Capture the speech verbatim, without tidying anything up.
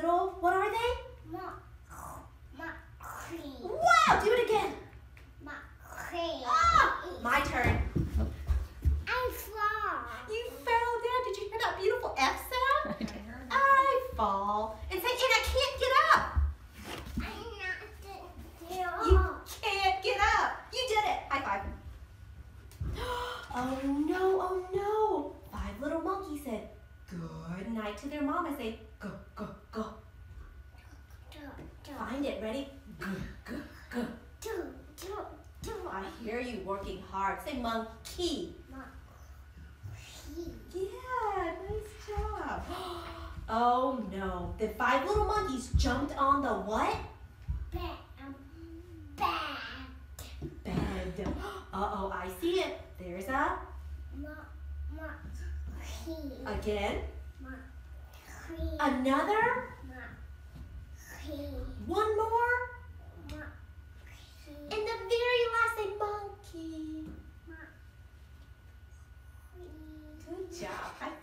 little, what are they? Monkey. Wow, do it again. Monkey. Ah, my turn. I fall. You fell down. Did you hear that beautiful F sound? I fall. And say, and I can't get up. I'm not the You can't get up. You did it. High five. Oh no, oh no. Five little monkeys said good night to their mom. I say, go, go, go. Find it. Ready? Go, go, go. Do, do, do. I hear you working hard. Say monkey. Monkey. Yeah, nice job. Oh no. The five little monkeys jumped on the what? Bed. Bed. Bed. Uh-oh, I see it. There's a... Monkey. Again. Monkey. Another. Monkey. One more. Monkey. And the very last, a monkey. Monkey. Good job. High